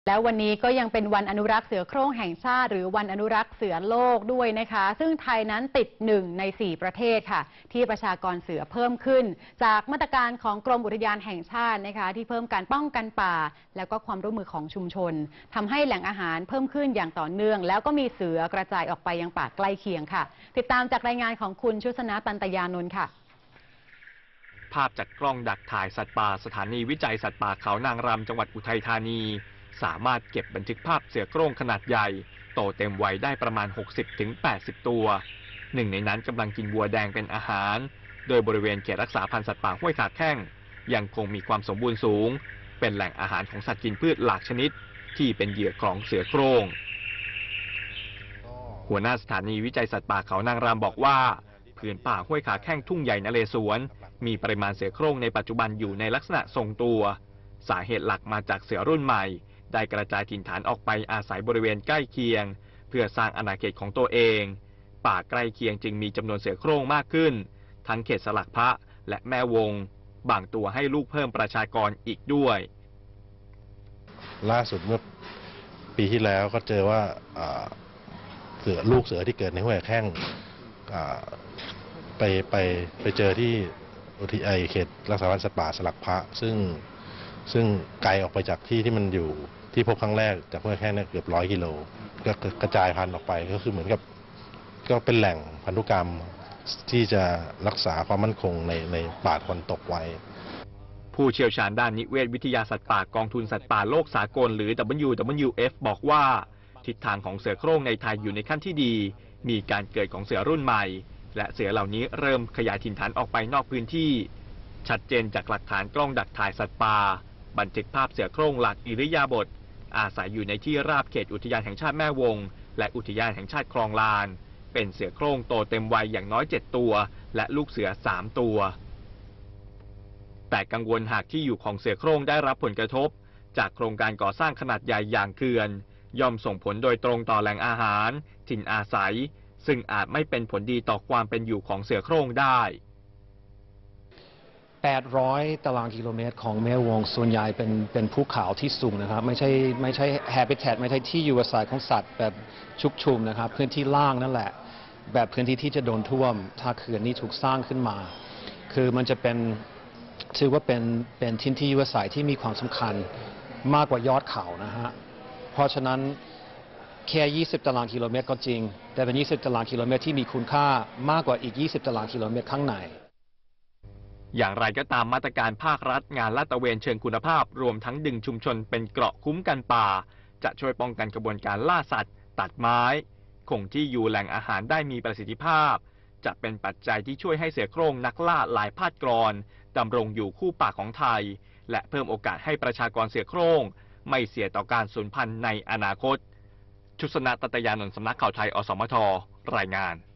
แล้ววันนี้ก็ยังเป็นวันอนุรักษ์เสือโคร่งแห่งชาติหรือวันอนุรักษ์เสือโลกด้วยนะคะซึ่งไทยนั้นติด1 ใน 4 ประเทศค่ะที่ประชากรเสือเพิ่มขึ้นจากมาตรการของกรมอุทยานแห่งชาตินะคะที่เพิ่มการป้องกันป่าแล้วก็ความร่วมมือของชุมชนทำให้แหล่งอาหารเพิ่มขึ้นอย่างต่อเนื่องแล้วก็มีเสือกระจายออกไปยังป่าใกล้เคียงค่ะติดตามจากรายงานของคุณชุสนาตันตยานนท์ค่ะภาพจากกล้องดักถ่ายสัตว์ป่าสถานีวิจัยสัตว์ป่าเขานางรำจังหวัดอุทัยธานีสามารถเก็บบันทึกภาพเสือโคร่งขนาดใหญ่โตเต็มวัยได้ประมาณ 60-80 ตัวหนึ่งในนั้นกำลังกินวัวแดงเป็นอาหารโดยบริเวณเขตรักษาพันธุ์สัตว์ป่าห้วยขาแข้งยังคงมีความสมบูรณ์สูงเป็นแหล่งอาหารของสัตว์กินพืชหลากชนิดที่เป็นเหยื่อของเสือโคร่งหัวหน้าสถานีวิจัยสัตว์ป่าเขานางรำบอกว่าผืนป่าห้วยขาแข้งทุ่งใหญ่นเรศวรมีปริมาณเสือโคร่งในปัจจุบันอยู่ในลักษณะทรงตัวสาเหตุหลักมาจากเสือรุ่นใหม่ได้กระจายถิ่นฐานออกไปอาศัยบริเวณใกล้เคียงเพื่อสร้างอาณาเขตของตัวเองป่าใกล้เคียงจึงมีจำนวนเสือโคร่งมากขึ้นทั้งเขตสลักพระและแม่วงบางตัวให้ลูกเพิ่มประชากรอีกด้วยล่าสุดเมื่อปีที่แล้วก็เจอว่าลูกเสือที่เกิดในห้วยขาแข้งไปเจอที่อุทยานเขตรักษาพันธุ์สัตว์ป่าสลักพระซึ่งไกลออกไปจากที่มันอยู่ที่พบครั้งแรกจากห้วยขาแข้งเกือบ100 กิโลก็กระจายพันธุ์ออกไปก็คือเหมือนกับก็เป็นแหล่งพันธุกรรมที่จะรักษาความมั่นคงในป่าตะวันตกไว้ผู้เชี่ยวชาญด้านนิเวศวิทยาสัตว์ป่ากองทุนสัตว์ป่าโลกสากลหรือ WWF บอกว่าทิศทางของเสือโคร่งในไทยอยู่ในขั้นที่ดีมีการเกิดของเสือรุ่นใหม่และเสือเหล่านี้เริ่มขยายถิ่นฐานออกไปนอกพื้นที่ชัดเจนจากหลักฐานกล้องดักถ่ายสัตว์ป่าบันทึกภาพเสือโคร่งหลักอิริยาบถอาศัยอยู่ในที่ราบเขตอุทยานแห่งชาติแม่วงและอุทยานแห่งชาติคลองลานเป็นเสือโคร่งโตเต็มวัยอย่างน้อย7 ตัวและลูกเสือ3 ตัวแต่กังวลหากที่อยู่ของเสือโคร่งได้รับผลกระทบจากโครงการก่อสร้างขนาดใหญ่อย่างเขื่อนย่อมส่งผลโดยตรงต่อแหล่งอาหารถิ่นอาศัยซึ่งอาจไม่เป็นผลดีต่อความเป็นอยู่ของเสือโคร่งได้ 800 ตารางกิโลเมตรของแม่วงส่วนใหญ่เป็นภูเขาที่สูงนะครับไม่ใช่ habitat ไม่ใช่ที่อยู่อาศัยของสัตว์แบบชุกชุมนะครับพื้นที่ล่างนั่นแหละแบบพื้นที่ที่จะโดนท่วมถ้าเขื่อนนี้ถูกสร้างขึ้นมาคือมันจะเป็นถือว่าเป็นที่ที่อยู่อาศัยที่มีความสำคัญมากกว่ายอดเขานะฮะเพราะฉะนั้นแค่20 ตารางกิโลเมตรก็จริงแต่เป็น20 ตารางกิโลเมตรที่มีคุณค่ามากกว่าอีก20 ตารางกิโลเมตรข้างในอย่างไรก็ตามมาตรการภาครัฐงานลาดตระเวนเชิงคุณภาพรวมทั้งดึงชุมชนเป็นเกราะคุ้มกันป่าจะช่วยป้องกันกระบวนการล่าสัตว์ตัดไม้คงที่อยู่แหล่งอาหารได้มีประสิทธิภาพจะเป็นปัจจัยที่ช่วยให้เสือโคร่งนักล่าหลายพาดกรอนดำรงอยู่คู่ป่าของไทยและเพิ่มโอกาสให้ประชากรเสือโคร่งไม่เสี่ยงต่อการสูญพันธุ์ในอนาคตชุสนะ ตันตยานนท์ สำนักข่าวไทยอสมทรายงาน